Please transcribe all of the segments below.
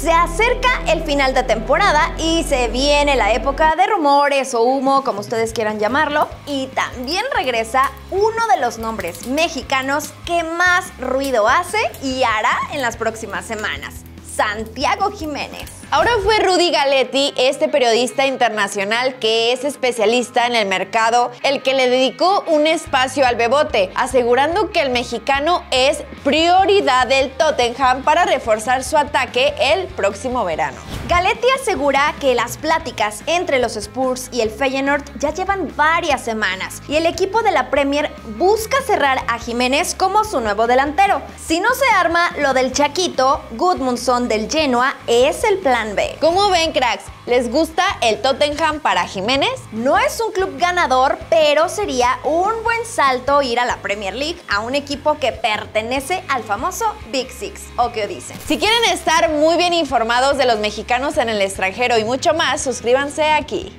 Se acerca el final de temporada y se viene la época de rumores o humo, como ustedes quieran llamarlo, y también regresa uno de los nombres mexicanos que más ruido hace y hará en las próximas semanas: Santiago Jiménez. Ahora fue Rudy Galetti, este periodista internacional que es especialista en el mercado, el que le dedicó un espacio al Bebote, asegurando que el mexicano es prioridad del Tottenham para reforzar su ataque el próximo verano. Galetti asegura que las pláticas entre los Spurs y el Feyenoord ya llevan varias semanas y el equipo de la Premier busca cerrar a Jiménez como su nuevo delantero. Si no se arma lo del Chaquito, Gudmundsson del Genoa es el plan B. ¿Cómo ven, cracks? ¿Les gusta el Tottenham para Jiménez? No es un club ganador, pero sería un buen salto ir a la Premier League, a un equipo que pertenece al famoso Big Six, ¿o qué dicen? Si quieren estar muy bien informados de los mexicanos en el extranjero y mucho más, suscríbanse aquí.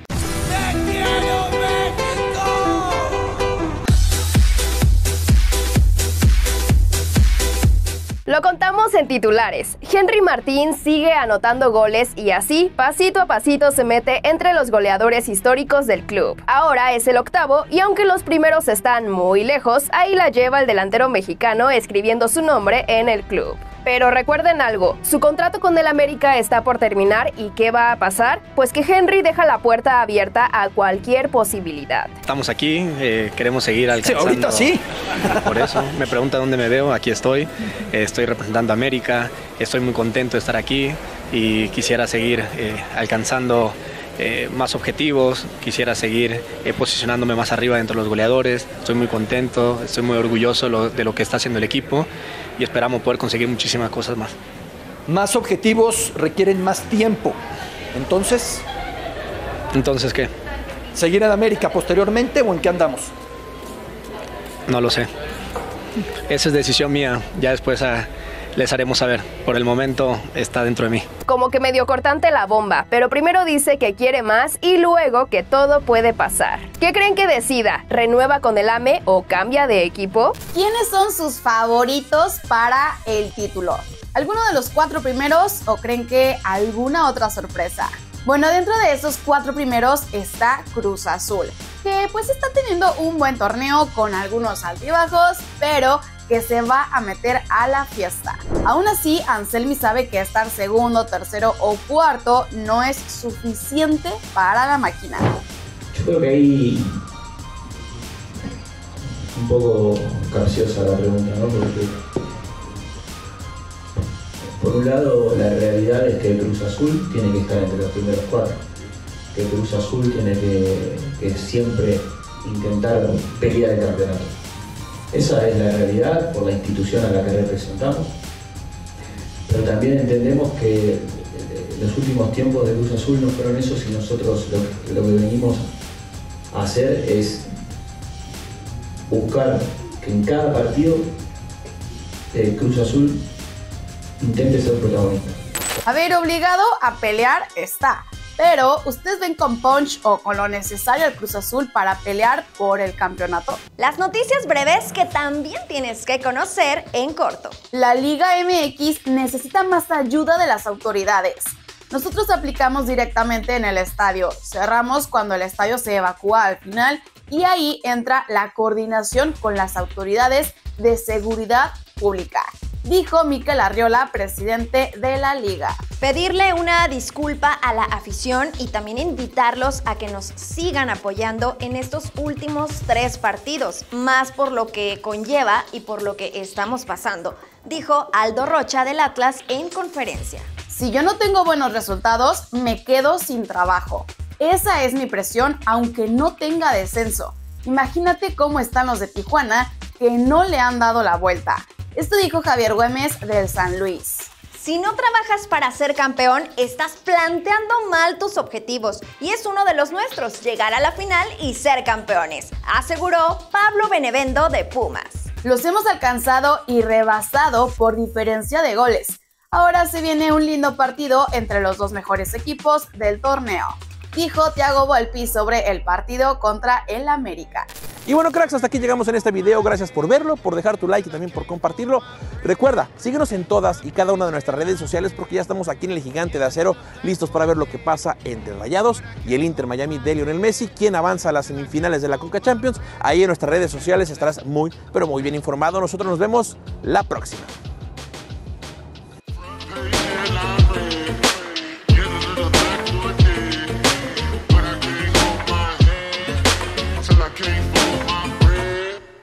Lo contamos en titulares. Henry Martín sigue anotando goles y así, pasito a pasito, se mete entre los goleadores históricos del club. Ahora es el octavo y aunque los primeros están muy lejos, ahí la lleva el delantero mexicano escribiendo su nombre en el club. Pero recuerden algo, su contrato con el América está por terminar y ¿qué va a pasar? Pues que Henry deja la puerta abierta a cualquier posibilidad. Estamos aquí, queremos seguir alcanzando. Sí, ahorita sí. Por eso, me pregunta dónde me veo, aquí estoy. Estoy representando a América, estoy muy contento de estar aquí y quisiera seguir alcanzando más objetivos, quisiera seguir posicionándome más arriba dentro de los goleadores. Estoy muy contento, estoy muy orgulloso de lo que está haciendo el equipo y esperamos poder conseguir muchísimas cosas más. Más objetivos requieren más tiempo. ¿Entonces ¿Qué? ¿Seguir en América posteriormente o en qué andamos? No lo sé. Esa es decisión mía, ya después les haremos saber. Por el momento está dentro de mí. Como que medio cortante la bomba, pero primero dice que quiere más y luego que todo puede pasar. ¿Qué creen que decida? ¿Renueva con el AME o cambia de equipo? ¿Quiénes son sus favoritos para el título? ¿Alguno de los 4 primeros o creen que alguna otra sorpresa? Bueno, dentro de esos 4 primeros está Cruz Azul, que pues está teniendo un buen torneo con algunos altibajos, pero que se va a meter a la fiesta. Aún así, Anselmi sabe que estar segundo, tercero o cuarto no es suficiente para la máquina. Yo creo que ahí un poco capciosa la pregunta, ¿no? Porque por un lado la realidad es que el Cruz Azul tiene que estar entre los primeros 4, que el Cruz Azul tiene que siempre intentar pelear el campeonato. Esa es la realidad por la institución a la que representamos, pero también entendemos que los últimos tiempos de Cruz Azul no fueron esos y nosotros lo que venimos a hacer es buscar que en cada partido Cruz Azul intente ser protagonista. A ver, obligado a pelear está. Pero, ¿ustedes ven con punch o con lo necesario al Cruz Azul para pelear por el campeonato? Las noticias breves que también tienes que conocer en corto. La Liga MX necesita más ayuda de las autoridades. Nosotros aplicamos directamente en el estadio, cerramos cuando el estadio se evacúa al final y ahí entra la coordinación con las autoridades de seguridad pública, dijo Mikel Arriola, presidente de la liga. Pedirle una disculpa a la afición y también invitarlos a que nos sigan apoyando en estos últimos 3 partidos, más por lo que conlleva y por lo que estamos pasando, dijo Aldo Rocha del Atlas en conferencia. Si yo no tengo buenos resultados, me quedo sin trabajo. Esa es mi presión, aunque no tenga descenso. Imagínate cómo están los de Tijuana, que no le han dado la vuelta. Esto dijo Javier Güemes del San Luis. Si no trabajas para ser campeón, estás planteando mal tus objetivos y es uno de los nuestros, llegar a la final y ser campeones, aseguró Pablo Benevendo de Pumas. Los hemos alcanzado y rebasado por diferencia de goles. Ahora se viene un lindo partido entre los 2 mejores equipos del torneo, dijo Thiago Volpi sobre el partido contra el América. Y bueno, cracks, hasta aquí llegamos en este video. Gracias por verlo, por dejar tu like y también por compartirlo. Recuerda, síguenos en todas y cada una de nuestras redes sociales porque ya estamos aquí en el Gigante de Acero, listos para ver lo que pasa entre Rayados y el Inter Miami de Lionel Messi, quien avanza a las semifinales de la Conca Champions. Ahí en nuestras redes sociales estarás muy, pero muy bien informado. Nosotros nos vemos la próxima.